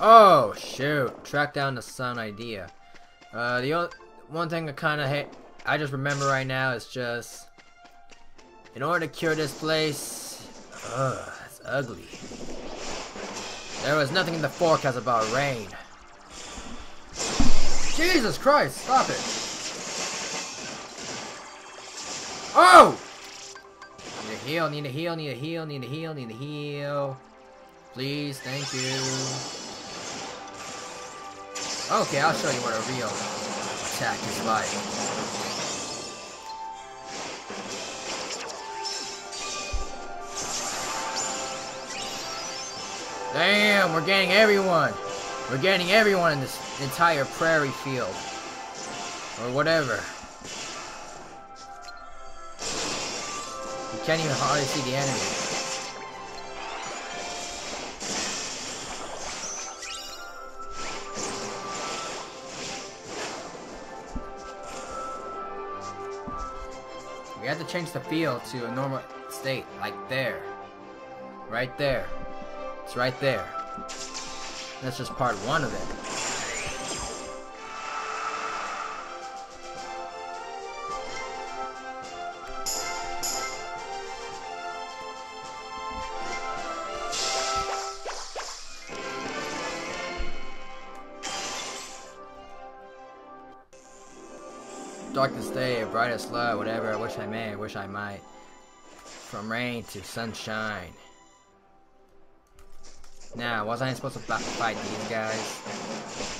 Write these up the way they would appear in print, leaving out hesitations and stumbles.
Oh shoot! Track down the sun idea. One thing I kind of hate, I just remember right now is just, in order to cure this place, it's ugly. There was nothing in the forecast about rain. Jesus Christ! Stop it! Oh! Need to heal. Need to heal. Need to heal. Need to heal. Need to heal. Please, thank you. Okay, I'll show you what a real attack is like. Damn, we're getting everyone. We're getting everyone in this entire prairie field. Or whatever. You can't even hardly see the enemy. We have to change the field to a normal state, like there. Right there. It's right there. That's just part one of it. Darkest day, brightest light, whatever, I wish I may, I wish I might. From rain to sunshine. Now, wasn't I supposed to fight these guys?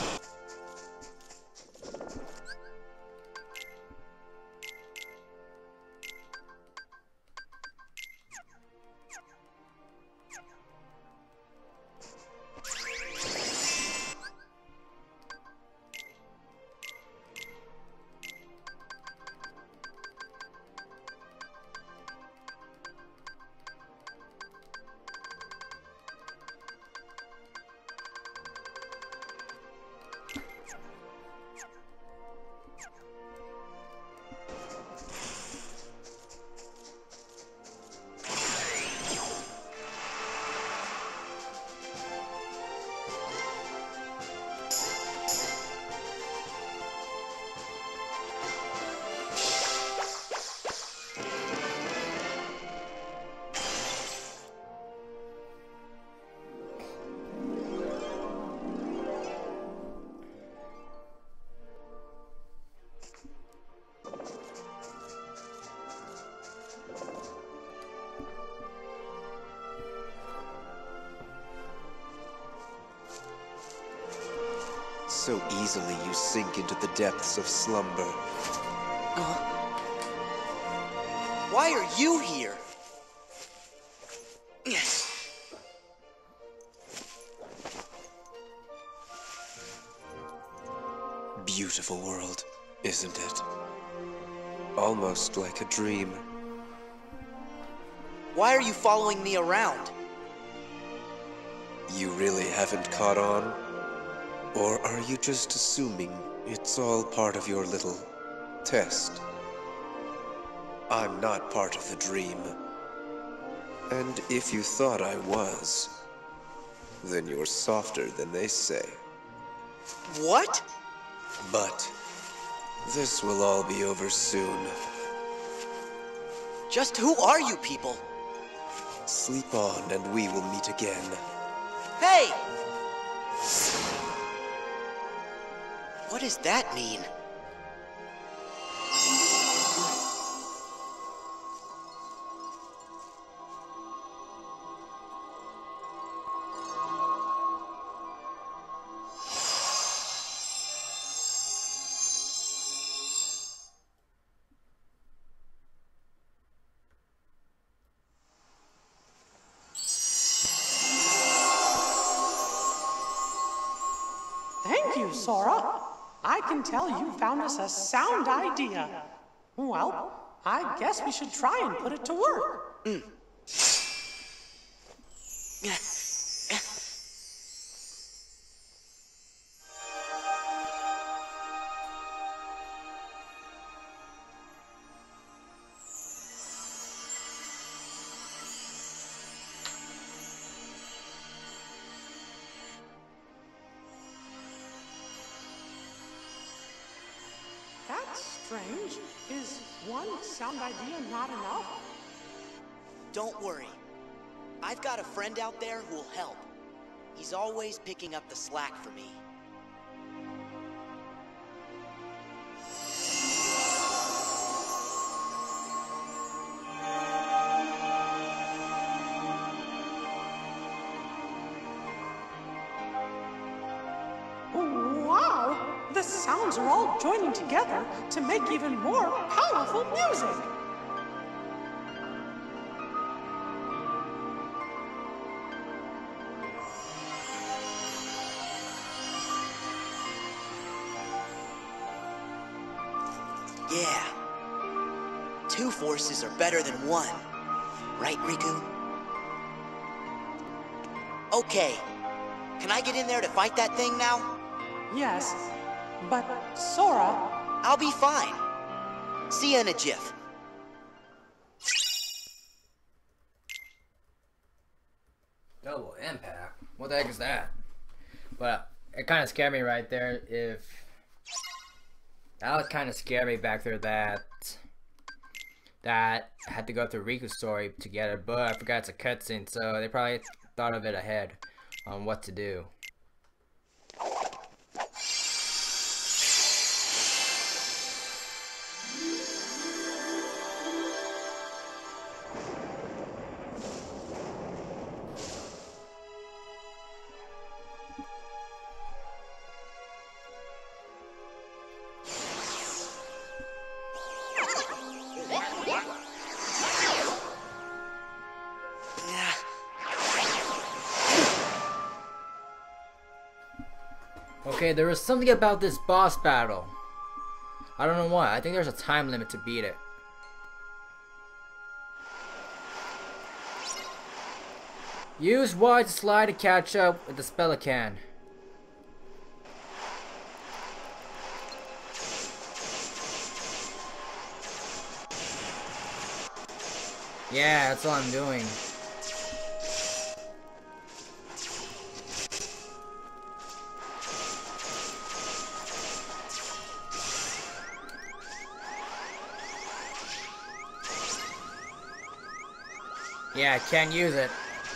So easily you sink into the depths of slumber. Why are you here? Beautiful world, isn't it? Almost like a dream. Why are you following me around? You really haven't caught on? Or are you just assuming it's all part of your little test? I'm not part of the dream. And if you thought I was, then you're softer than they say. What? But this will all be over soon. Just who are you people? Sleep on and we will meet again. Hey! What does that mean? Thank you, Sora. I can tell you found us a sound idea. Well, I guess we should try and put it to work. That's strange. Is one sound idea not enough? Don't worry. I've got a friend out there who'll help. He's always picking up the slack for me. Wow! The sounds are all joining together to make even more powerful music! Yeah. Two forces are better than one. Right, Riku? Okay. Can I get in there to fight that thing now? Yes, but Sora... I'll be fine. See you in a jiff. Double impact? What the heck is that? But it kind of scared me right there. That would kind of scare me back there that I had to go through Riku's story to get it, but I forgot it's a cutscene, so they probably thought of it ahead on what to do. Okay, there was something about this boss battle. I don't know why. I think there's a time limit to beat it. Use Y to slide to catch up with the Spelican. Yeah, that's all I'm doing. Yeah, I can't use it.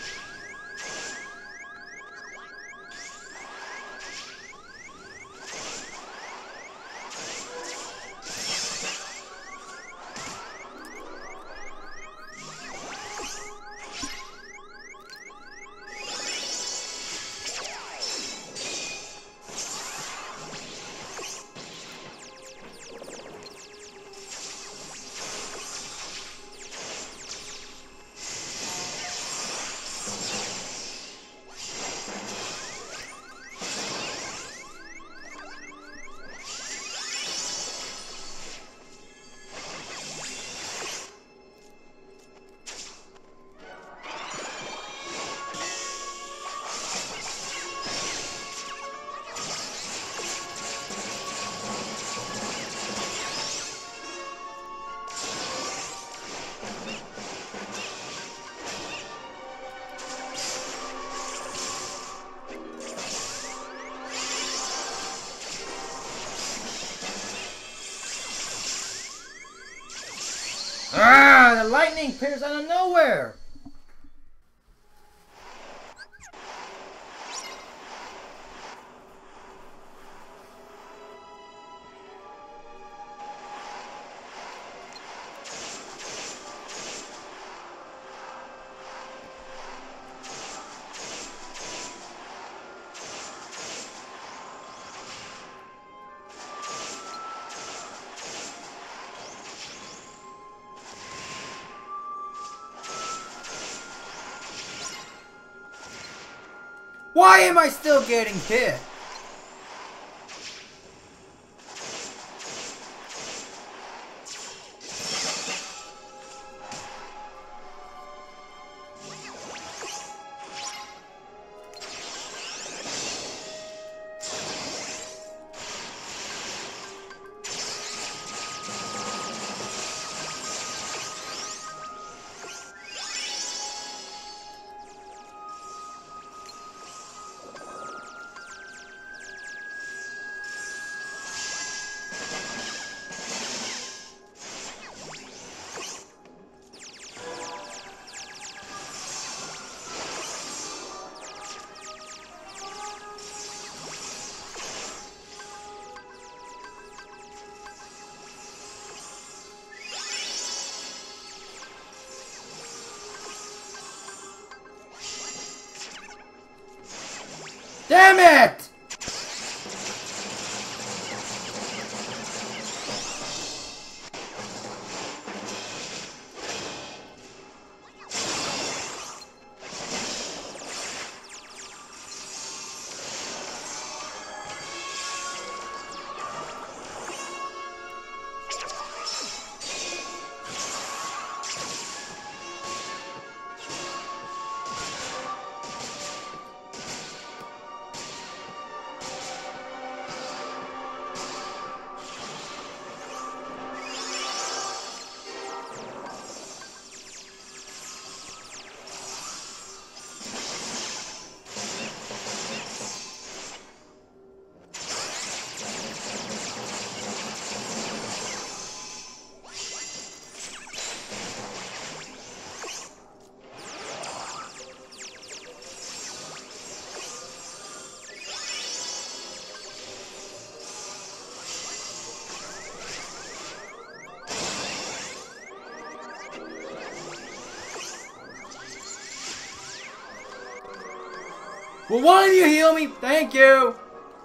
Ah, the lightning appears out of nowhere. Why am I still getting hit? Damn it! Will one of you heal me? Thank you!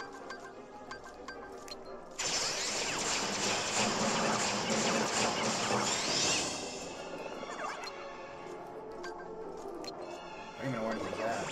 I don't even know where he's at.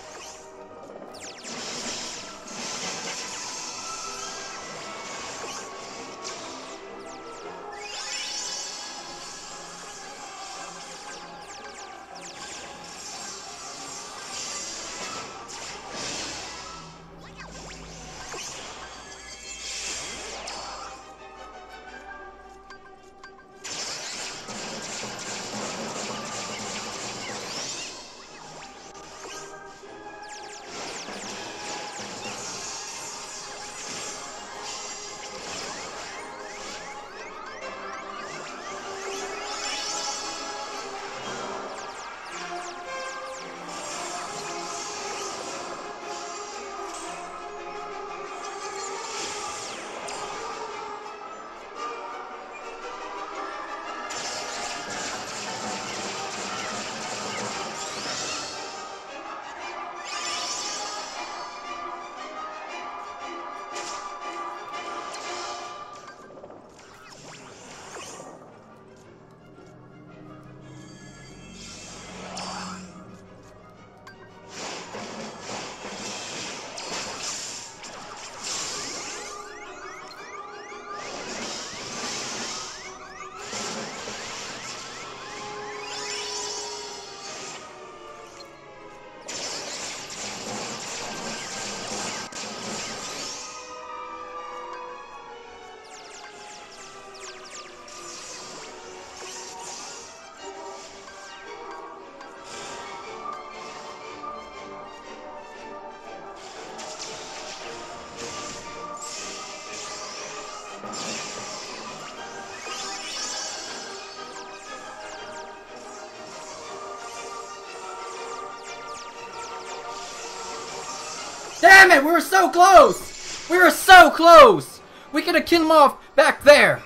Damn it! We were so close! We were so close! We could have killed him off back there!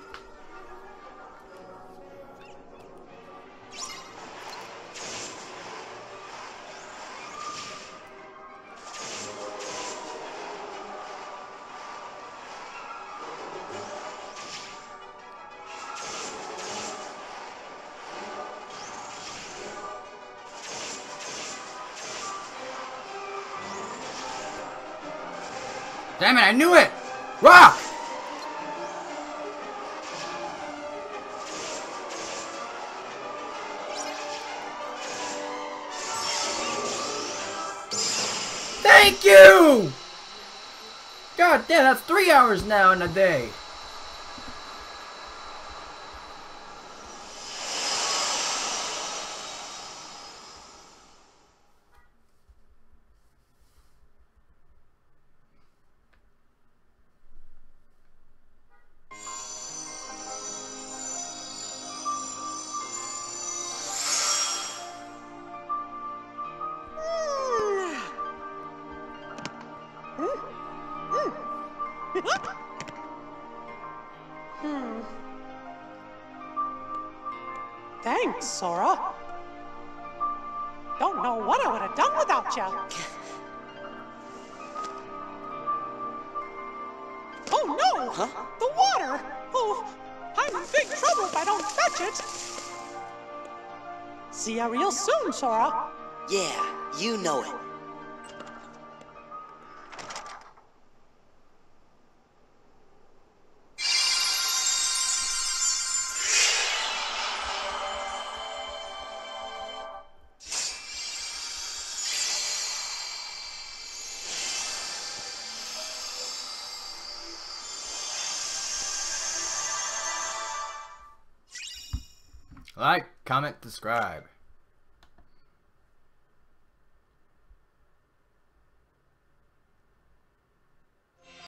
Damn it, I knew it! Rock! Thank you! God damn, that's 3 hours now in a day. Thanks, Sora. Don't know what I would have done without you. Oh no! Huh? The water! Oh, I'm in big trouble if I don't fetch it! See ya real soon, Sora. Yeah, you know it. Like, comment, subscribe.